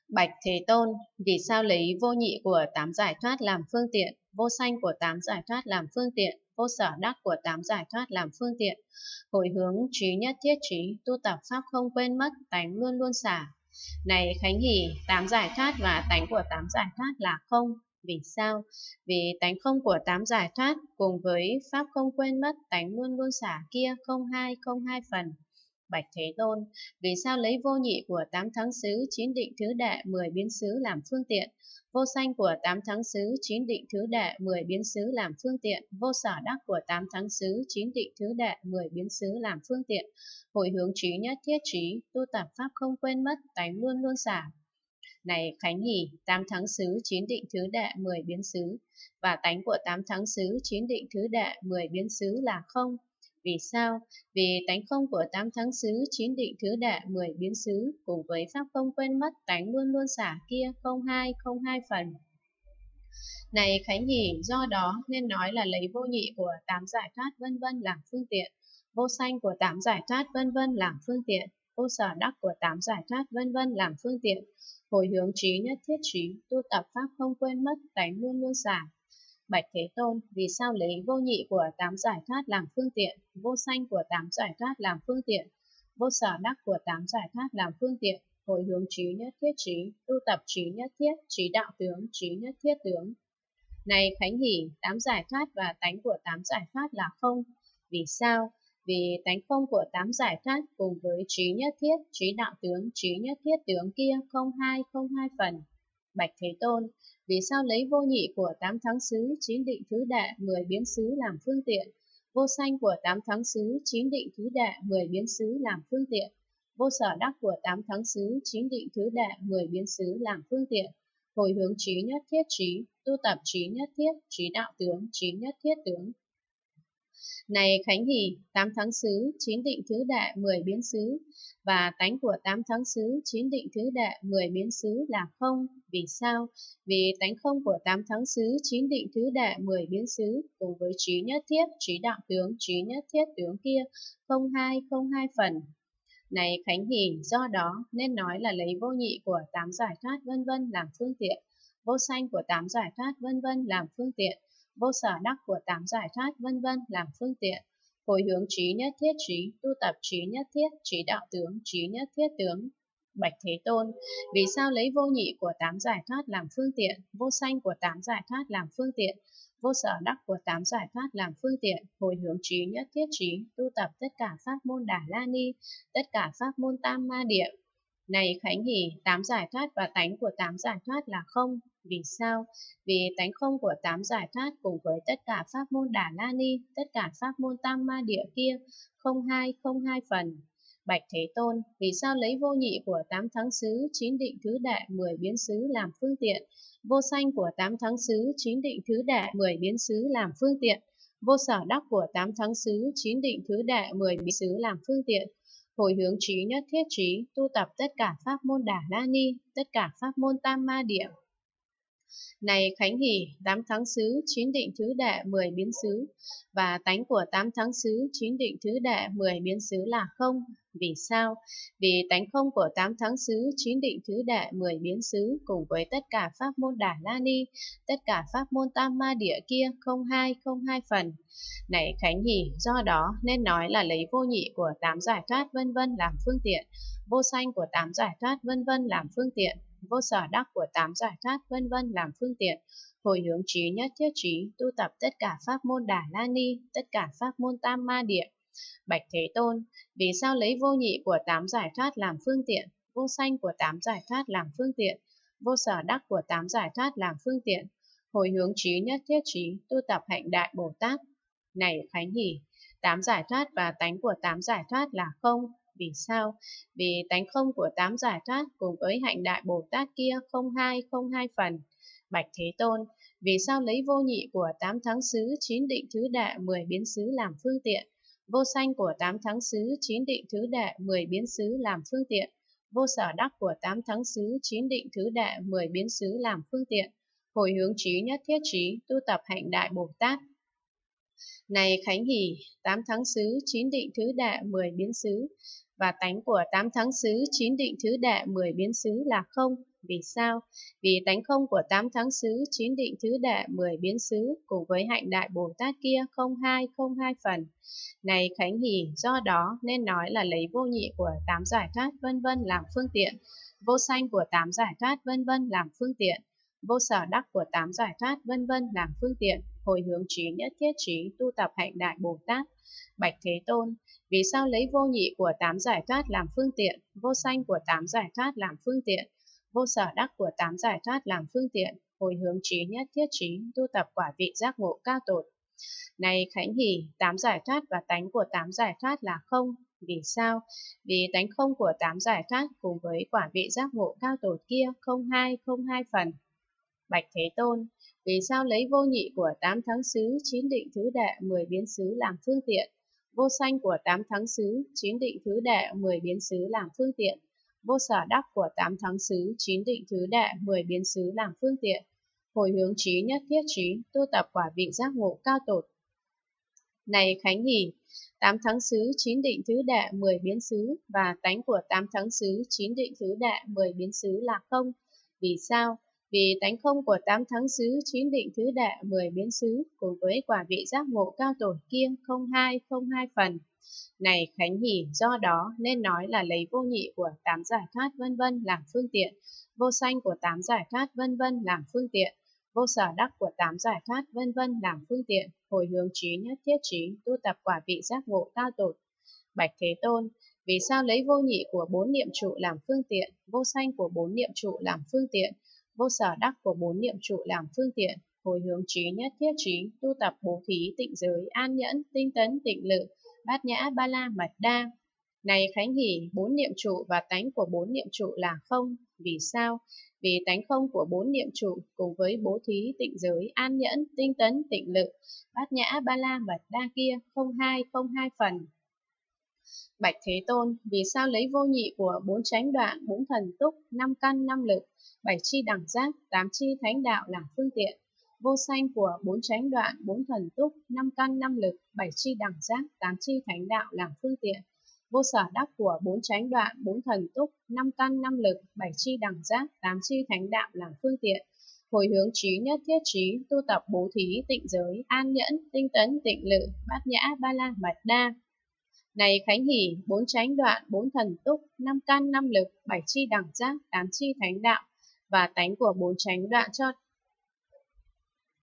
Bạch Thế Tôn, vì sao lấy vô nhị của tám giải thoát làm phương tiện, vô sanh của tám giải thoát làm phương tiện, vô sở đắc của tám giải thoát làm phương tiện, hồi hướng trí nhất thiết trí, tu tập pháp không quên mất, tánh luôn luôn xả. Này Khánh Hỷ, tám giải thoát và tánh của tám giải thoát là không. Vì sao? Vì tánh không của tám giải thoát cùng với pháp không quên mất, tánh luôn luôn xả kia không hai phần. Bạch Thế Tôn, vì sao lấy vô nhị của tám thắng xứ, chín định thứ đệ, 10 biến xứ làm phương tiện, vô sanh của tám thắng xứ, chín định thứ đệ, 10 biến xứ làm phương tiện, vô sở đắc của tám thắng xứ, chín định thứ đệ, 10 biến xứ làm phương tiện, hồi hướng trí nhất thiết trí, tu tập pháp không quên mất, tánh luôn luôn xả. Này Khánh Hỷ, tám thắng xứ, chín định thứ đệ, 10 biến xứ và tánh của tám thắng xứ, chín định thứ đệ, 10 biến xứ là không. Vì sao? Vì tánh không của tám thắng xứ, chín định thứ đệ, 10 biến xứ cùng với pháp không quên mất, tánh luôn luôn xả kia không hai phần. Này Khánh Hỷ, do đó nên nói là lấy vô nhị của tám giải thoát vân vân làm phương tiện, vô sanh của tám giải thoát vân vân làm phương tiện, vô sở đắc của tám giải thoát vân vân làm phương tiện, hồi hướng trí nhất thiết trí, tu tập pháp không quên mất, tánh luôn luôn xả. Bạch Thế Tôn, vì sao lấy vô nhị của tám giải thoát làm phương tiện, vô sanh của tám giải thoát làm phương tiện, vô sở đắc của tám giải thoát làm phương tiện, hồi hướng trí nhất thiết trí, tu tập trí nhất thiết, trí đạo tướng, trí nhất thiết tướng. Này Khánh Hỷ, tám giải thoát và tánh của tám giải thoát là không. Vì sao? Vì tánh không của tám giải thoát cùng với trí nhất thiết, trí đạo tướng, trí nhất thiết tướng kia không hai phần. Bạch Thế Tôn, vì sao lấy vô nhị của tám thắng xứ, chín định thứ đệ, 10 biến xứ làm phương tiện, vô sanh của tám thắng xứ, chín định thứ đệ, 10 biến xứ làm phương tiện, vô sở đắc của tám thắng xứ, chín định thứ đệ, 10 biến xứ làm phương tiện, hồi hướng trí nhất thiết trí, tu tập trí nhất thiết, trí đạo tướng, trí nhất thiết tướng. Này Khánh Hỷ, tám thắng xứ, chín định thứ đệ, 10 biến xứ và tánh của tám thắng xứ, chín định thứ đệ, 10 biến xứ là không. Vì sao? Vì tánh không của tám thắng xứ, chín định thứ đệ, 10 biến xứ cùng với trí nhất thiết, trí đạo tướng, trí nhất thiết tướng kia không hai phần. Này Khánh Hỷ, do đó nên nói là lấy vô nhị của tám giải thoát vân vân làm phương tiện, vô sanh của tám giải thoát vân vân làm phương tiện, vô sở đắc của tám giải thoát vân vân làm phương tiện, hồi hướng trí nhất thiết trí, tu tập trí nhất thiết, trí đạo tướng, trí nhất thiết tướng. Bạch Thế Tôn, vì sao lấy vô nhị của tám giải thoát làm phương tiện, vô sanh của tám giải thoát làm phương tiện, vô sở đắc của tám giải thoát làm phương tiện, hồi hướng trí nhất thiết trí, tu tập tất cả pháp môn Đà La Ni, tất cả pháp môn Tam Ma Địa. Này Khánh Hỷ, tám giải thoát và tánh của tám giải thoát là không. Vì sao? Vì tánh không của tám giải thoát cùng với tất cả pháp môn Đà La Ni, tất cả pháp môn Tam Ma Địa kia không hai phần. Bạch Thế Tôn, vì sao lấy vô nhị của tám thắng xứ, chín định thứ đệ, 10 biến xứ làm phương tiện, vô sanh của tám thắng xứ, chín định thứ đệ, 10 biến xứ làm phương tiện, vô sở đắc của tám thắng xứ, chín định thứ đệ, 10 biến xứ làm phương tiện, hồi hướng trí nhất thiết trí, tu tập tất cả pháp môn Đà La Ni, tất cả pháp môn Tam Ma Địa. Này Khánh Hỷ, tám thắng xứ, chín định thứ đệ, 10 biến xứ và tánh của tám thắng xứ, chín định thứ đệ, 10 biến xứ là không. Vì sao? Vì tánh không của tám thắng xứ, chín định thứ đệ, 10 biến xứ cùng với tất cả pháp môn Đà La Ni, tất cả pháp môn Tam Ma Địa kia không hai phần. Này Khánh Hỷ, do đó nên nói là lấy vô nhị của tám giải thoát vân vân làm phương tiện, vô sanh của tám giải thoát vân vân làm phương tiện, vô sở đắc của tám giải thoát vân vân làm phương tiện, hồi hướng trí nhất thiết trí, tu tập tất cả pháp môn Đà La Ni, tất cả pháp môn Tam Ma Địa. Bạch Thế Tôn, vì sao lấy vô nhị của tám giải thoát làm phương tiện, vô sanh của tám giải thoát làm phương tiện, vô sở đắc của tám giải thoát làm phương tiện, hồi hướng trí nhất thiết trí, tu tập hạnh đại Bồ Tát. Này Khánh Hỷ, tám giải thoát và tánh của tám giải thoát là không. Vì sao? Vì tánh không của tám giải thoát cùng với hạnh đại Bồ Tát kia không hai phần. Bạch Thế Tôn, vì sao lấy vô nhị của tám thắng xứ, chín định thứ đệ, 10 biến xứ làm phương tiện, vô sanh của tám thắng xứ, chín định thứ đệ, 10 biến xứ làm phương tiện, vô sở đắc của tám thắng xứ, chín định thứ đệ, 10 biến xứ làm phương tiện, hồi hướng trí nhất thiết trí, tu tập hạnh đại Bồ Tát. Này Khánh Hỷ, tám thắng xứ, chín định thứ đệ, 10 biến xứ và tánh của 8 thắng xứ, 9 định thứ đệ, 10 biến xứ là không. Vì sao? Vì tánh không của 8 thắng xứ, 9 định thứ đệ, 10 biến xứ cùng với hạnh Đại Bồ Tát kia không hai phần. Này Khánh Hỷ, do đó nên nói là lấy vô nhị của 8 giải thoát vân vân làm phương tiện, vô sanh của 8 giải thoát vân vân làm phương tiện, vô sở đắc của 8 giải thoát vân vân làm phương tiện, hồi hướng trí nhất thiết trí tu tập hạnh Đại Bồ Tát. Bạch Thế Tôn, vì sao lấy vô nhị của 8 giải thoát làm phương tiện, vô sanh của 8 giải thoát làm phương tiện, vô sở đắc của 8 giải thoát làm phương tiện, hồi hướng trí nhất thiết trí tu tập quả vị giác ngộ cao tột? Này Khánh Hỷ, 8 giải thoát và tánh của 8 giải thoát là không. Vì sao? Vì tánh không của 8 giải thoát cùng với quả vị giác ngộ cao tột kia không hai phần. Bạch Thế Tôn, vì sao lấy vô nhị của 8 thắng xứ, 9 định thứ đệ, 10 biến xứ làm phương tiện, vô sanh của 8 thắng xứ, 9 định thứ đệ, 10 biến xứ làm phương tiện, vô sở đắc của 8 thắng xứ, 9 định thứ đệ, 10 biến xứ làm phương tiện, hồi hướng trí nhất thiết trí tu tập quả vị giác ngộ cao tột? Này Khánh Hỷ, 8 thắng xứ, 9 định thứ đệ, 10 biến xứ và tánh của 8 thắng xứ, 9 định thứ đệ, 10 biến xứ là không. Vì sao? Vì tánh không của 8 thắng xứ, 9 định thứ đệ, 10 biến xứ cùng với quả vị giác ngộ cao tột kia không hai phần. Này Khánh Hỷ, do đó nên nói là lấy vô nhị của 8 giải thoát vân vân làm phương tiện, vô sanh của 8 giải thoát vân vân làm phương tiện, vô sở đắc của 8 giải thoát vân vân làm phương tiện, hồi hướng trí nhất thiết trí tu tập quả vị giác ngộ cao tột? Bạch Thế Tôn, vì sao lấy vô nhị của 4 niệm trụ làm phương tiện, vô sanh của 4 niệm trụ làm phương tiện, vô sở đắc của 4 niệm trụ làm phương tiện, hồi hướng trí nhất thiết trí tu tập bố thí, tịnh giới, an nhẫn, tinh tấn, tịnh lự, bát nhã, ba la, mật đa? Này Khánh Hỷ, 4 niệm trụ và tánh của 4 niệm trụ là không. Vì sao? Vì tánh không của 4 niệm trụ cùng với bố thí, tịnh giới, an nhẫn, tinh tấn, tịnh lự, bát nhã, ba la, mật đa kia không hai phần. Bạch Thế Tôn, vì sao lấy vô nhị của 4 chánh đoạn, 4 thần túc, 5 căn, 5 lực, 7 chi đẳng giác, 8 chi thánh đạo làm phương tiện, vô sanh của 4 chánh đoạn, 4 thần túc, 5 căn, 5 lực, 7 chi đẳng giác, 8 chi thánh đạo làm phương tiện, vô sở đắc của 4 chánh đoạn, 4 thần túc, 5 căn, 5 lực, 7 chi đẳng giác, 8 chi thánh đạo làm phương tiện, hồi hướng trí nhất thiết trí tu tập bố thí, tịnh giới, an nhẫn, tinh tấn, tịnh lự, bát nhã, ba la, mật đa? Này Khánh Hỷ, 4 chánh đoạn, 4 thần túc, 5 căn, 5 lực, 7 chi đẳng giác, 8 chi thánh đạo và tánh của 4 chánh đoạn cho